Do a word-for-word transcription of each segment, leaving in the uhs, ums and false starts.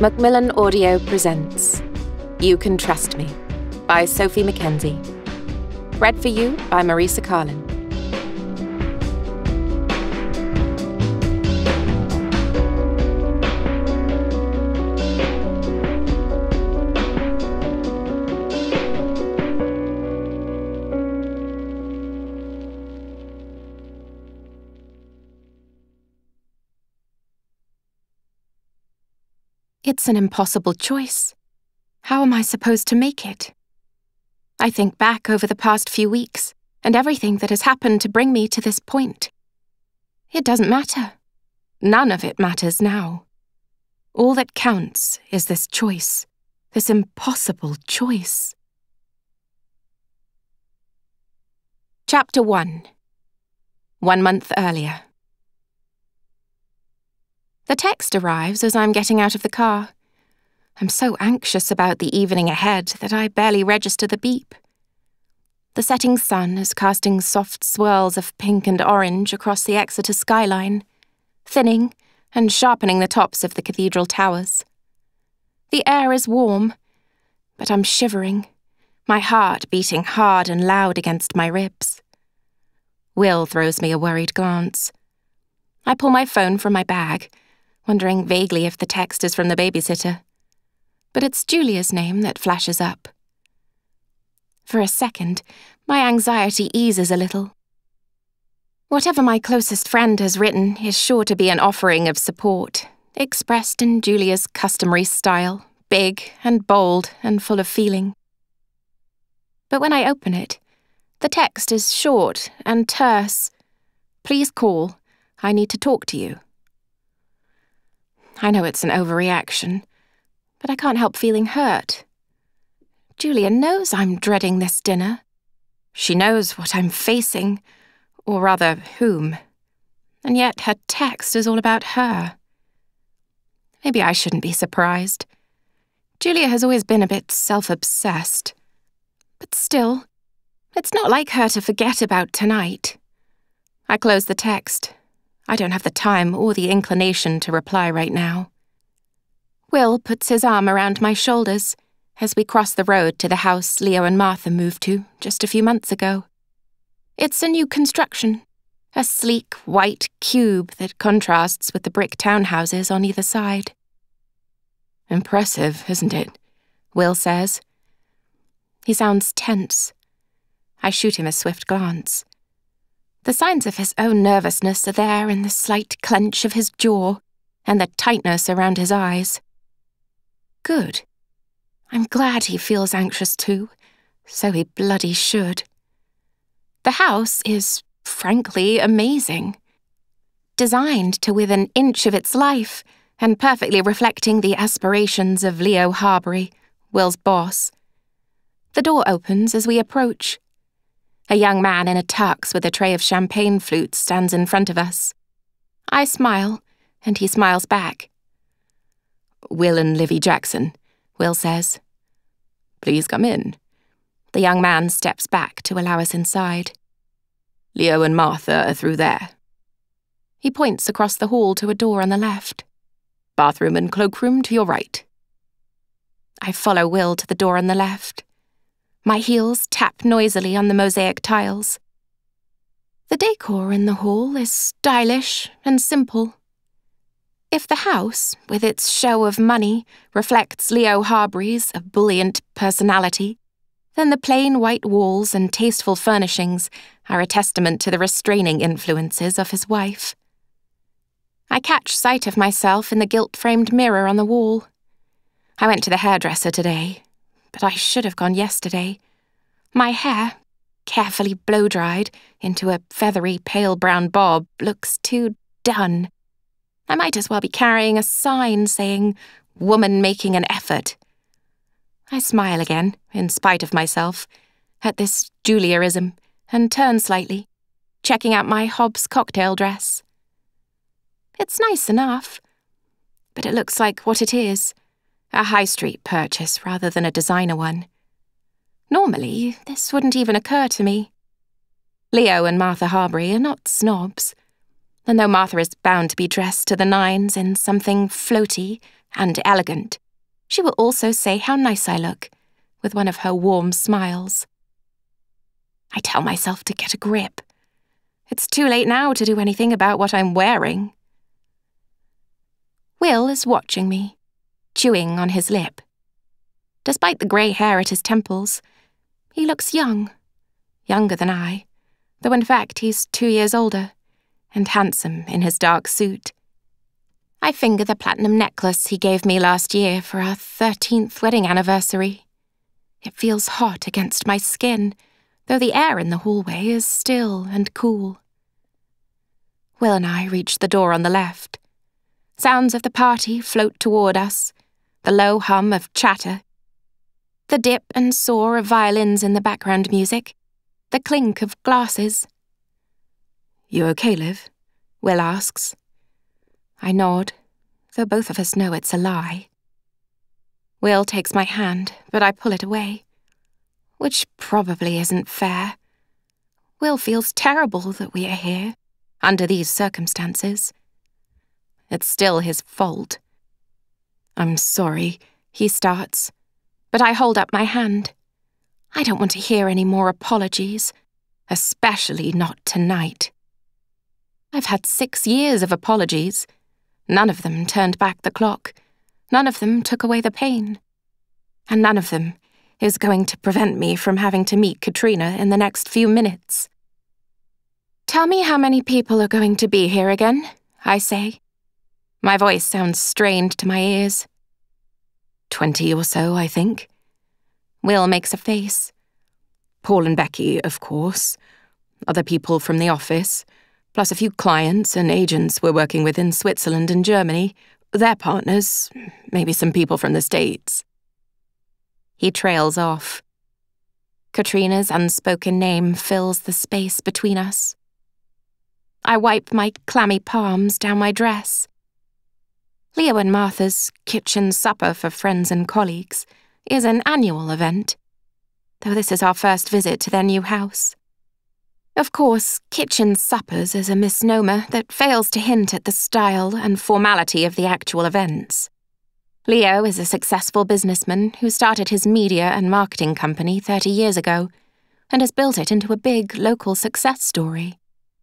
Macmillan Audio presents You Can Trust Me by Sophie McKenzie. Read for you by Marisa, Calin. It's an impossible choice. How am I supposed to make it? I think back over the past few weeks and everything that has happened to bring me to this point. It doesn't matter. None of it matters now. All that counts is this choice, this impossible choice. Chapter one. One month earlier. The text arrives as I'm getting out of the car. I'm so anxious about the evening ahead that I barely register the beep. The setting sun is casting soft swirls of pink and orange across the Exeter skyline, thinning and sharpening the tops of the cathedral towers. The air is warm, but I'm shivering, my heart beating hard and loud against my ribs. Will throws me a worried glance. I pull my phone from my bag, wondering vaguely if the text is from the babysitter. But it's Julia's name that flashes up. For a second, my anxiety eases a little. Whatever my closest friend has written is sure to be an offering of support, expressed in Julia's customary style, big and bold and full of feeling. But when I open it, the text is short and terse. Please call. I need to talk to you. I know it's an overreaction, but I can't help feeling hurt. Julia knows I'm dreading this dinner. She knows what I'm facing, or rather, whom. And yet her text is all about her. Maybe I shouldn't be surprised. Julia has always been a bit self-obsessed. But still, it's not like her to forget about tonight. I close the text. I don't have the time or the inclination to reply right now. Will puts his arm around my shoulders as we cross the road to the house Leo and Martha moved to just a few months ago. It's a new construction, a sleek white cube that contrasts with the brick townhouses on either side. Impressive, isn't it? Will says. He sounds tense. I shoot him a swift glance. The signs of his own nervousness are there in the slight clench of his jaw and the tightness around his eyes. Good. I'm glad he feels anxious too, so he bloody should. The house is, frankly, amazing. Designed to within an inch of its life and perfectly reflecting the aspirations of Leo Harbury, Will's boss. The door opens as we approach. A young man in a tux with a tray of champagne flutes stands in front of us. I smile, and he smiles back. Will and Livy Jackson, Will says. Please come in. The young man steps back to allow us inside. Leo and Martha are through there. He points across the hall to a door on the left. Bathroom and cloakroom to your right. I follow Will to the door on the left. My heels tap noisily on the mosaic tiles. The decor in the hall is stylish and simple. If the house, with its show of money, reflects Leo Harbury's ebullient personality, then the plain white walls and tasteful furnishings are a testament to the restraining influences of his wife. I catch sight of myself in the gilt-framed mirror on the wall. I went to the hairdresser today, but I should have gone yesterday. My hair, carefully blow-dried into a feathery pale brown bob, looks too done. I might as well be carrying a sign saying, "Woman making an effort." I smile again, in spite of myself, at this Juliaism, and turn slightly, checking out my Hobbs cocktail dress. It's nice enough, but it looks like what it is. A high street purchase rather than a designer one. Normally, this wouldn't even occur to me. Leo and Martha Harbury are not snobs, and though Martha is bound to be dressed to the nines in something floaty and elegant, she will also say how nice I look, with one of her warm smiles. I tell myself to get a grip. It's too late now to do anything about what I'm wearing. Will is watching me, chewing on his lip. Despite the grey hair at his temples, he looks young, younger than I, though in fact he's two years older, and handsome in his dark suit. I finger the platinum necklace he gave me last year for our thirteenth wedding anniversary. It feels hot against my skin, though the air in the hallway is still and cool. Will and I reach the door on the left. Sounds of the party float toward us, the low hum of chatter, the dip and soar of violins in the background music, the clink of glasses. "You okay, Liv?" Will asks. I nod, though both of us know it's a lie. Will takes my hand, but I pull it away, which probably isn't fair. Will feels terrible that we are here, under these circumstances. It's still his fault. "I'm sorry," he starts, but I hold up my hand. I don't want to hear any more apologies, especially not tonight. I've had six years of apologies. None of them turned back the clock. None of them took away the pain. And none of them is going to prevent me from having to meet Katrina in the next few minutes. "Tell me how many people are going to be here again," I say. My voice sounds strained to my ears. Twenty or so, I think. Will makes a face. "Paul and Becky, of course. Other people from the office, plus a few clients and agents we're working with in Switzerland and Germany. Their partners, maybe some people from the States." He trails off. Katrina's unspoken name fills the space between us. I wipe my clammy palms down my dress. Leo and Martha's kitchen supper for friends and colleagues is an annual event, though this is our first visit to their new house. Of course, kitchen suppers is a misnomer that fails to hint at the style and formality of the actual events. Leo is a successful businessman who started his media and marketing company thirty years ago and has built it into a big local success story.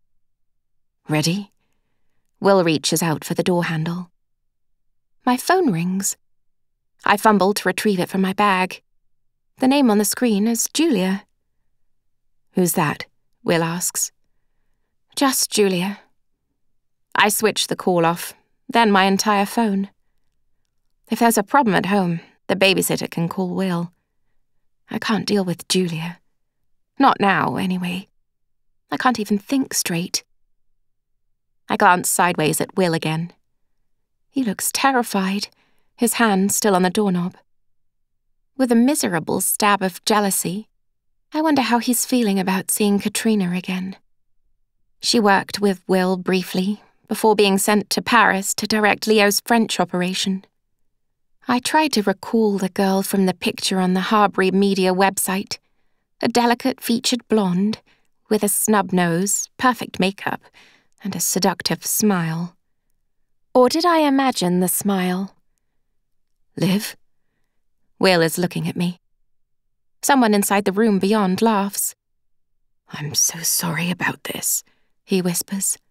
"Ready?" Will reaches out for the door handle. My phone rings. I fumble to retrieve it from my bag. The name on the screen is Julia. "Who's that?" Will asks. "Just Julia." I switch the call off, then my entire phone. If there's a problem at home, the babysitter can call Will. I can't deal with Julia. Not now, anyway. I can't even think straight. I glance sideways at Will again. He looks terrified, his hand still on the doorknob. With a miserable stab of jealousy, I wonder how he's feeling about seeing Katrina again. She worked with Will briefly, before being sent to Paris to direct Leo's French operation. I tried to recall the girl from the picture on the Harbury Media website, a delicate featured blonde, with a snub nose, perfect makeup, and a seductive smile. Or did I imagine the smile? "Liv?" Will is looking at me. Someone inside the room beyond laughs. "I'm so sorry about this," he whispers.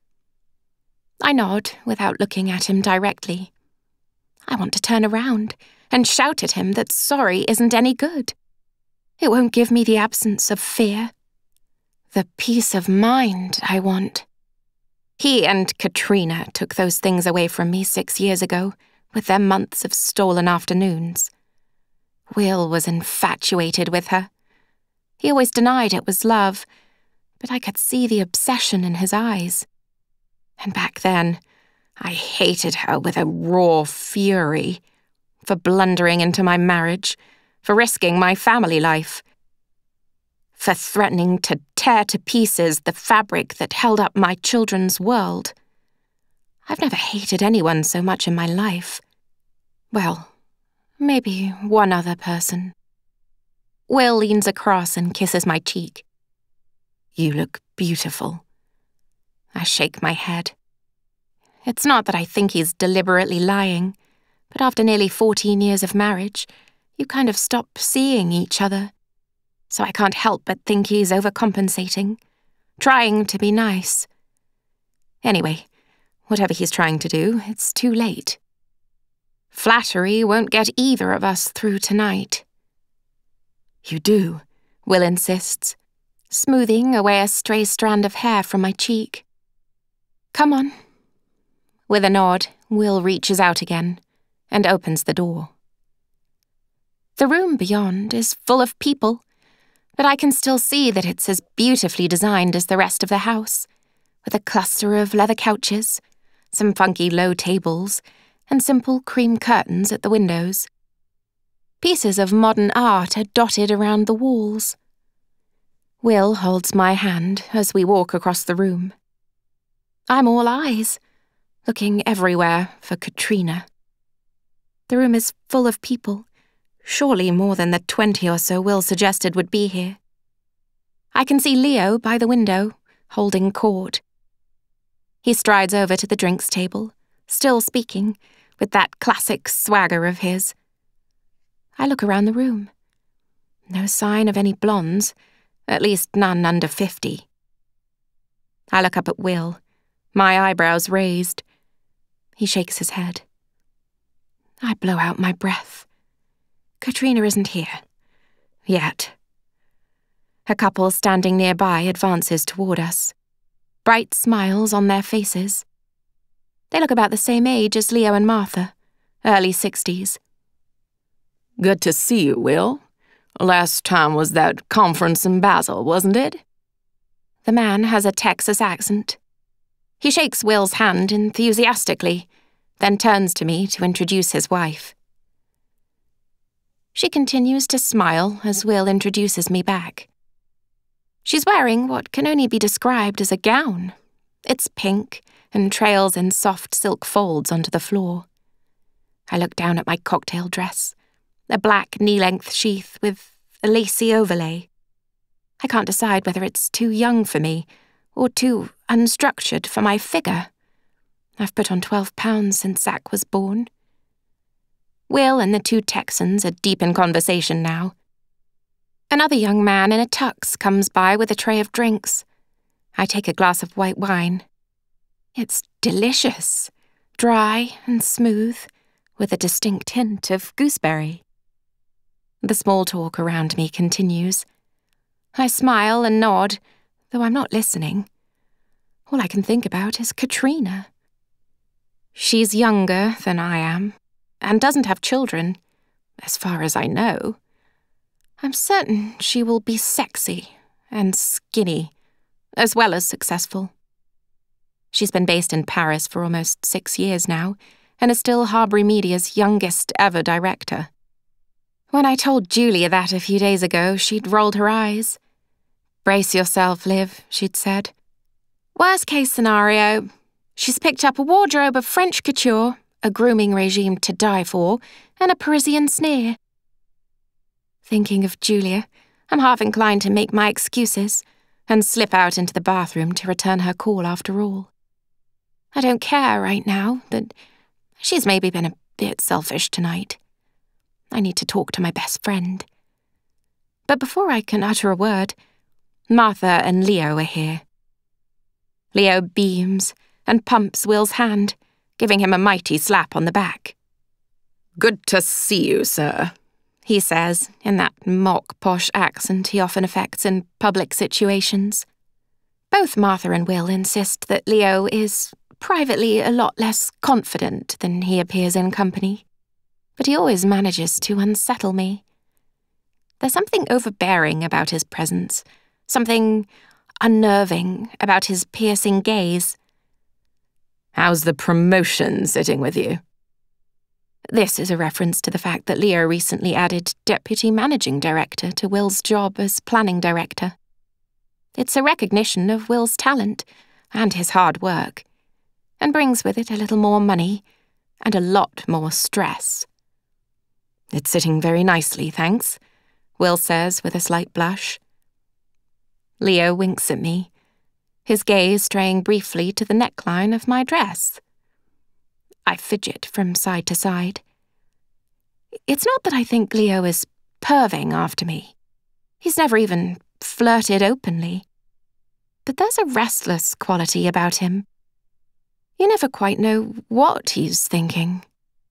I nod without looking at him directly. I want to turn around and shout at him that sorry isn't any good. It won't give me the absence of fear. The peace of mind I want. He and Katrina took those things away from me six years ago, with their months of stolen afternoons. Will was infatuated with her. He always denied it was love, but I could see the obsession in his eyes. And back then, I hated her with a raw fury, for blundering into my marriage, for risking my family life, for threatening to tear to pieces the fabric that held up my children's world. I've never hated anyone so much in my life. Well, maybe one other person. Will leans across and kisses my cheek. "You look beautiful." I shake my head. It's not that I think he's deliberately lying, But after nearly fourteen years of marriage, you kind of stop seeing each other. So I can't help but think he's overcompensating, trying to be nice. Anyway, whatever he's trying to do, it's too late. Flattery won't get either of us through tonight. You do, Will insists, smoothing away a stray strand of hair from my cheek. Come on. With a nod, Will reaches out again and opens the door. The room beyond is full of people, but I can still see that it's as beautifully designed as the rest of the house, with a cluster of leather couches, some funky low tables, and simple cream curtains at the windows. Pieces of modern art are dotted around the walls. Will holds my hand as we walk across the room. I'm all eyes, looking everywhere for Katrina. The room is full of people, surely more than the twenty or so Will suggested would be here. I can see Leo by the window, holding court. He strides over to the drinks table, still speaking, with that classic swagger of his. I look around the room. No sign of any blondes, at least none under fifty. I look up at Will, my eyebrows raised. He shakes his head. I blow out my breath. Katrina isn't here. Yet. A couple standing nearby advances toward us, bright smiles on their faces. They look about the same age as Leo and Martha, early sixties. Good to see you, Will. Last time was that conference in Basel, wasn't it? The man has a Texas accent. He shakes Will's hand enthusiastically, then turns to me to introduce his wife. She continues to smile as Will introduces me back. She's wearing what can only be described as a gown. It's pink and trails in soft silk folds onto the floor. I look down at my cocktail dress, a black knee-length sheath with a lacy overlay. I can't decide whether it's too young for me or too unstructured for my figure. I've put on twelve pounds since Zach was born. Will and the two Texans are deep in conversation now. Another young man in a tux comes by with a tray of drinks. I take a glass of white wine. It's delicious, dry and smooth, with a distinct hint of gooseberry. The small talk around me continues. I smile and nod, though I'm not listening. All I can think about is Katrina. She's younger than I am, and doesn't have children, as far as I know. I'm certain she will be sexy and skinny, as well as successful. She's been based in Paris for almost six years now, and is still Harbury Media's youngest ever director. When I told Julia that a few days ago, she'd rolled her eyes. Brace yourself, Liv, she'd said. Worst case scenario, she's picked up a wardrobe of French couture, a grooming regime to die for, and a Parisian sneer. Thinking of Julia, I'm half inclined to make my excuses and slip out into the bathroom to return her call after all. I don't care right now that she's maybe been a bit selfish tonight. I need to talk to my best friend. But before I can utter a word, Martha and Leo are here. Leo beams and pumps Will's hand, giving him a mighty slap on the back. Good to see you, sir, he says, in that mock posh accent he often affects in public situations. Both Martha and Will insist that Leo is privately a lot less confident than he appears in company, but he always manages to unsettle me. There's something overbearing about his presence, something unnerving about his piercing gaze. How's the promotion sitting with you? This is a reference to the fact that Leo recently added Deputy Managing Director to Will's job as Planning Director. It's a recognition of Will's talent and his hard work, and brings with it a little more money and a lot more stress. It's sitting very nicely, thanks, Will says with a slight blush. Leo winks at me, his gaze straying briefly to the neckline of my dress. I fidget from side to side, It's not that I think Leo is perving after me. He's never even flirted openly. But there's a restless quality about him. You never quite know what he's thinking.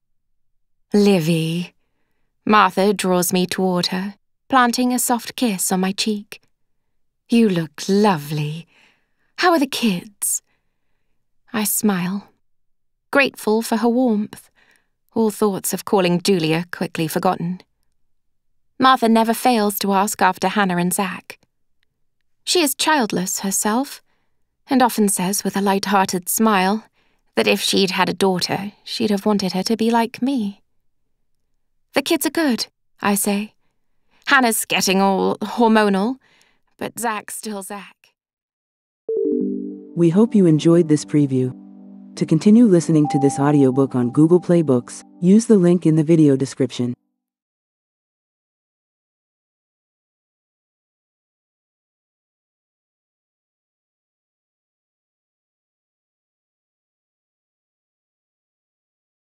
Livy. Martha draws me toward her, planting a soft kiss on my cheek. You look lovely. How are the kids? I smile, grateful for her warmth, all thoughts of calling Julia quickly forgotten. Martha never fails to ask after Hannah and Zach. She is childless herself, and often says with a light-hearted smile that if she'd had a daughter, she'd have wanted her to be like me. The kids are good, I say. Hannah's getting all hormonal, but Zach's still Zach. We hope you enjoyed this preview. To continue listening to this audiobook on Google Play Books, use the link in the video description.